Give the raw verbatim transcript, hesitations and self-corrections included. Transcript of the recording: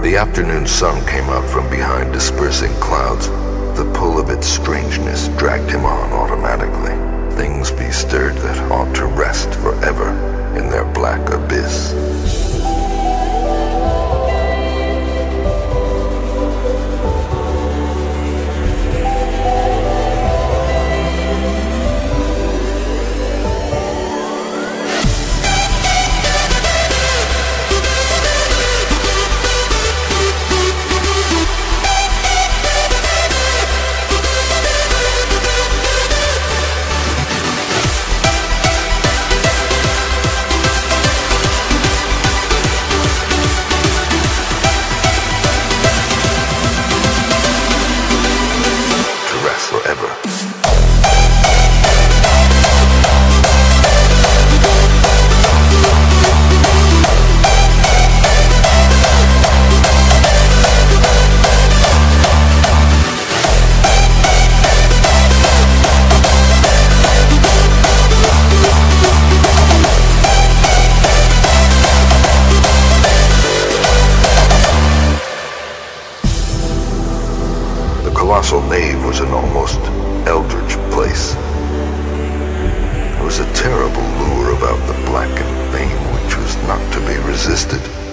The afternoon sun came up from behind dispersing clouds. The pull of its strangeness dragged him on automatically. Things bestirred that ought to rest forever in their black abyss. The colossal nave was an almost eldritch place. There was a terrible lure about the blackened vein which was not to be resisted.